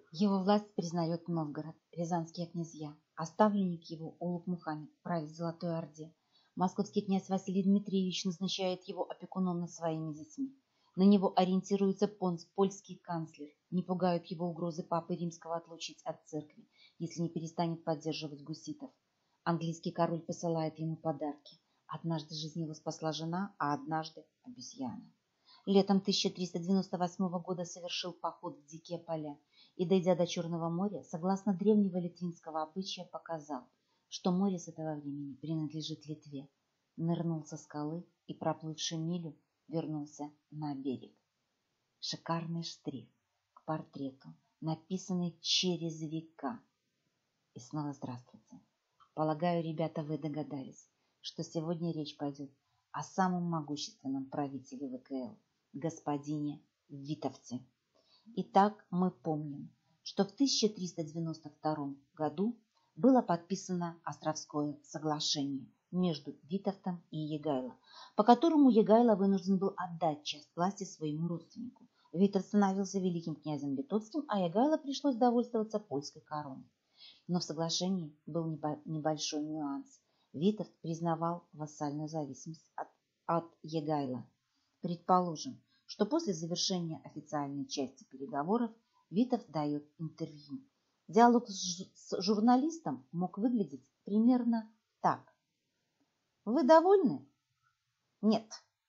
Его власть признает Новгород, рязанские князья, а ставленник его Улук-Мухаммед правит в Золотой Орде. Московский князь Василий Дмитриевич назначает его опекуном над своими детьми. На него ориентируется Понс, польский канцлер. Не пугают его угрозы папы римского отлучить от церкви, если не перестанет поддерживать гуситов. Английский король посылает ему подарки. Однажды жизнь его спасла жена, а однажды обезьяна. Летом 1398 года совершил поход в дикие поля и, дойдя до Черного моря, согласно древнего литвинского обычая, показал, что море с этого времени принадлежит Литве. Нырнул со скалы и, проплывший милю, вернулся на берег. Шикарный штрих к портрету, написанный через века. И снова здравствуйте. Полагаю, ребята, вы догадались, что сегодня речь пойдет о самом могущественном правителе ВКЛ, господине Витовте. Итак, мы помним, что в 1392 году было подписано Островское соглашение между Витовтом и Егайло, по которому Егайло вынужден был отдать часть власти своему родственнику. Витовт становился великим князем литовским, а Егайло пришлось довольствоваться польской короной. Но в соглашении был небольшой нюанс. Витовт признавал вассальную зависимость от Егайло. Предположим, что после завершения официальной части переговоров Витовт дает интервью. Диалог с журналистом мог выглядеть примерно так. Вы довольны? Нет.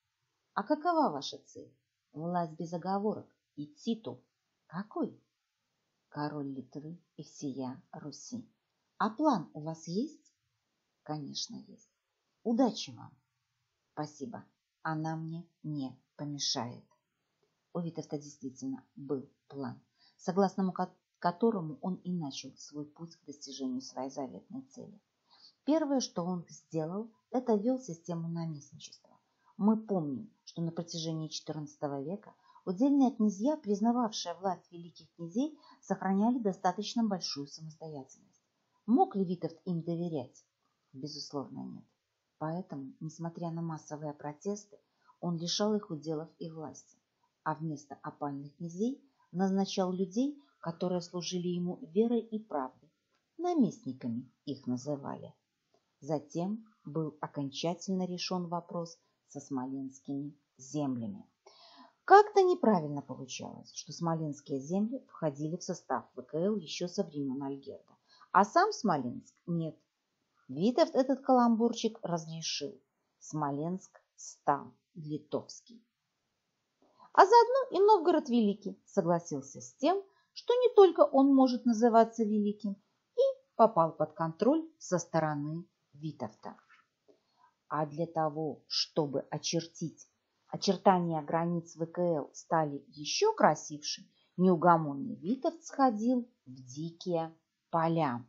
А какова ваша цель? Власть без оговорок и титул. Какой? Король Литвы и всея Руси. А план у вас есть? Конечно, есть. Удачи вам. Спасибо. Она мне не помешает. У Витовта действительно был план, согласно которому он и начал свой путь к достижению своей заветной цели. Первое, что он сделал, это ввел систему наместничества. Мы помним, что на протяжении XIV века удельные князья, признававшие власть великих князей, сохраняли достаточно большую самостоятельность. Мог ли Витовт им доверять? Безусловно, нет. Поэтому, несмотря на массовые протесты, он лишал их уделов и власти, а вместо опальных князей назначал людей, которые служили ему верой и правдой. Наместниками их называли. Затем был окончательно решен вопрос со смоленскими землями. Как-то неправильно получалось, что смоленские земли входили в состав ВКЛ еще со времен Альгерда, а сам Смоленск нет. Витовт этот каламбурчик разрешил. Смоленск стал литовский. А заодно и Новгород Великий согласился с тем, что не только он может называться великим, и попал под контроль со стороны Витовта. А для того, чтобы очертания границ ВКЛ стали еще красивше, неугомонный Витовт сходил в дикие поля.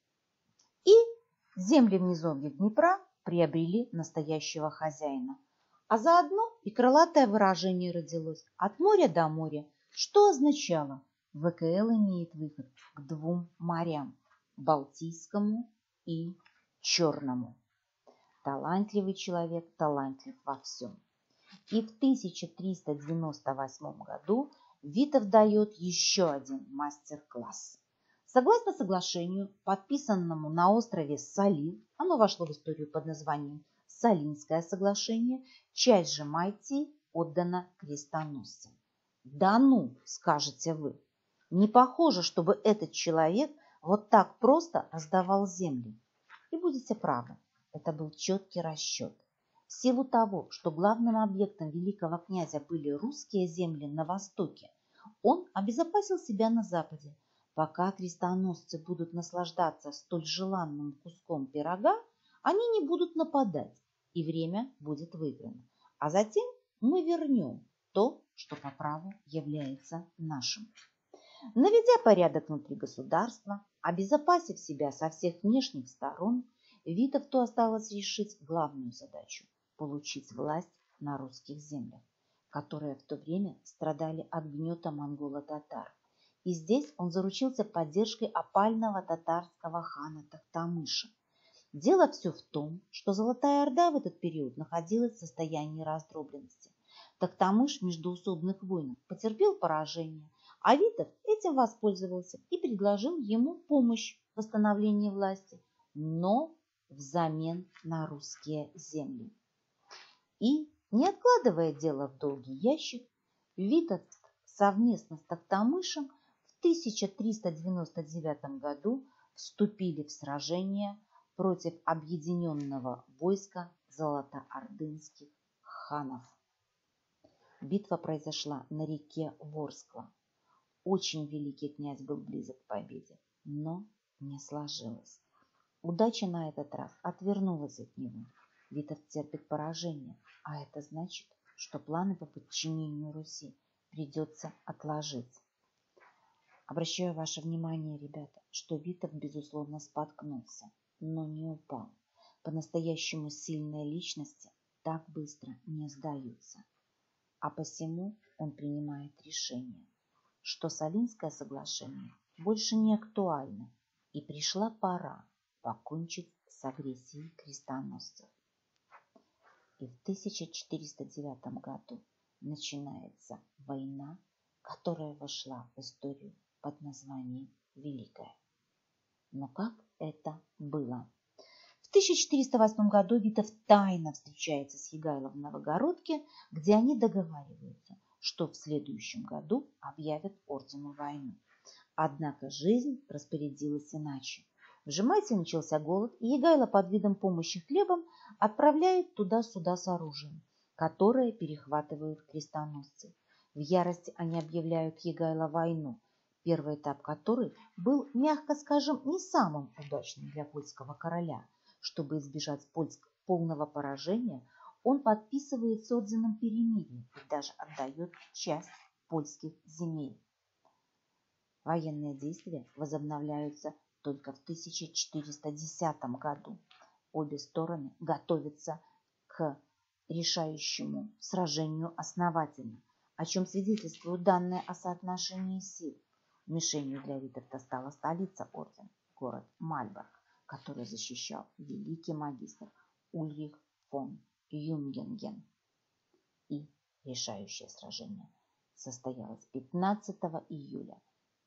И земли в низовьях Днепра приобрели настоящего хозяина. А заодно и крылатое выражение родилось «от моря до моря», что означало ВКЛ имеет выход к двум морям – Балтийскому и Черному. Талантливый человек талантлив во всем. И в 1398 году Витовт дает еще один мастер-класс. Согласно соглашению, подписанному на острове Салин, оно вошло в историю под названием Салинское соглашение, часть же Майтии отдана крестоносцам. Да ну, скажете вы, не похоже, чтобы этот человек вот так просто раздавал земли. И будете правы, это был четкий расчет. В силу того, что главным объектом великого князя были русские земли на востоке, он обезопасил себя на западе. Пока крестоносцы будут наслаждаться столь желанным куском пирога, они не будут нападать, и время будет выиграно. А затем мы вернем то, что по праву является нашим. Наведя порядок внутри государства, обезопасив себя со всех внешних сторон, Витовту осталось решить главную задачу – получить власть на русских землях, которые в то время страдали от гнета монголо-татар. И здесь он заручился поддержкой опального татарского хана Тохтамыша. Дело все в том, что Золотая Орда в этот период находилась в состоянии раздробленности. Тохтамыш в междоусобных войнах потерпел поражение, А Витовт этим воспользовался и предложил ему помощь в восстановлении власти, но взамен на русские земли. И, не откладывая дело в долгий ящик, Витовт совместно с Токтамышем в 1399 году вступили в сражение против объединенного войска золотоордынских ханов. Битва произошла на реке Ворскла. Очень великий князь был близок к победе, но не сложилось. Удача на этот раз отвернулась от него. Витовт терпит поражение, а это значит, что планы по подчинению Руси придется отложить. Обращаю ваше внимание, ребята, что Витовт, безусловно, споткнулся, но не упал. По-настоящему сильные личности так быстро не сдаются. А посему он принимает решение, что Салинское соглашение больше не актуально, и пришла пора покончить с агрессией крестоносцев. И в 1409 году начинается война, которая вошла в историю под названием Великая. Но как это было? В 1408 году Витовт тайно встречается с Егайлом в Новогородке, где они договариваются, что в следующем году объявят ордену войну. Однако жизнь распорядилась иначе. В Жемайте начался голод, и Егайло под видом помощи хлебом отправляет туда суда с оружием, которое перехватывают крестоносцы. В ярости они объявляют Егайло войну, первый этап которой был, мягко скажем, не самым удачным для польского короля. Чтобы избежать полного поражения, он подписывает с орденом перемирие и даже отдает часть польских земель. Военные действия возобновляются только в 1410 году. Обе стороны готовятся к решающему сражению основательно, о чем свидетельствуют данные о соотношении сил. Мишенью для Витовта стала столица ордена, город Мальборг, который защищал великий магистр Ульрих фон Юнгенген. И решающее сражение состоялось 15 июля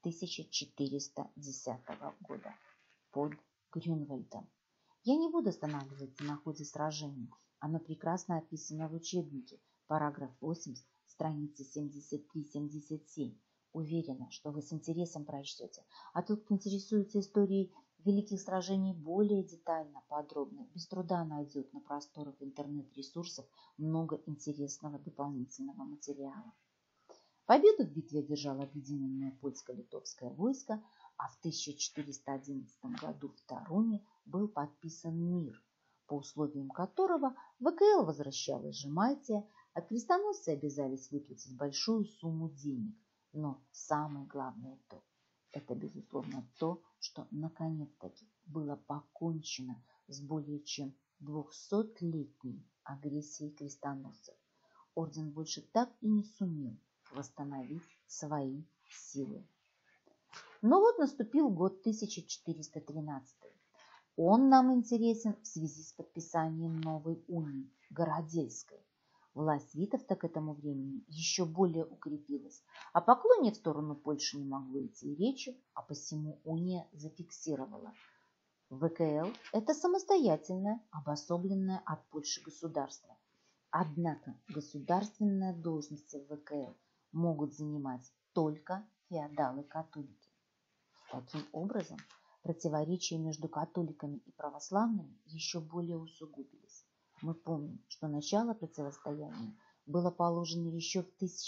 1410 года под Грюнвальдом. Я не буду останавливаться на ходе сражения. Оно прекрасно описано в учебнике, параграф 80, страницы 73-77. Уверена, что вы с интересом прочтете. А тот, кто интересуется историей великих сражений более детально, подробно, без труда найдет на просторах интернет-ресурсов много интересного дополнительного материала. Победу в битве одержало объединенное польско-литовское войско, а в 1411 году в Таруне был подписан мир, по условиям которого ВКЛ возвращалась Жемайтия, а крестоносцы обязались выплатить большую сумму денег. Но самое главное это безусловно то, что наконец-таки было покончено с более чем 200-летней агрессией крестоносцев. Орден больше так и не сумел восстановить свои силы. Но вот наступил год 1413. Он нам интересен в связи с подписанием новой унии, Городельской. Власть Витовта к этому времени еще более укрепилась. О поклоне в сторону Польши не могло идти и речи, а посему уния зафиксировала. ВКЛ – это самостоятельное, обособленное от Польши государство. Однако государственные должности в ВКЛ могут занимать только феодалы-католики. Таким образом, противоречия между католиками и православными еще более усугубились. Мы помним, что начало противостояния было положено еще в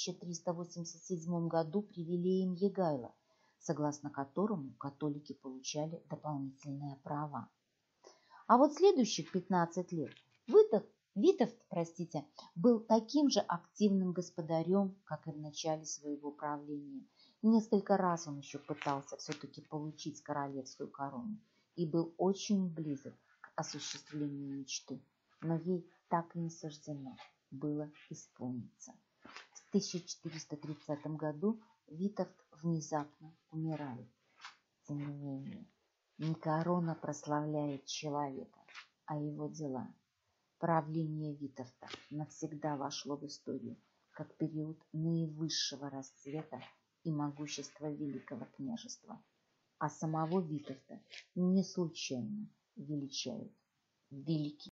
1387 году привилеем Егайла, согласно которому католики получали дополнительные права. А вот следующих 15 лет Витовт, был таким же активным господарем, как и в начале своего правления. Несколько раз он еще пытался все-таки получить королевскую корону и был очень близок к осуществлению мечты, но ей так и не суждено было исполниться. В 1430 году Витовт внезапно умирает. Тем не менее, не корона прославляет человека, а его дела. Правление Витовта навсегда вошло в историю как период наивысшего расцвета и могущество Великого княжества. А самого Витовта не случайно величают великий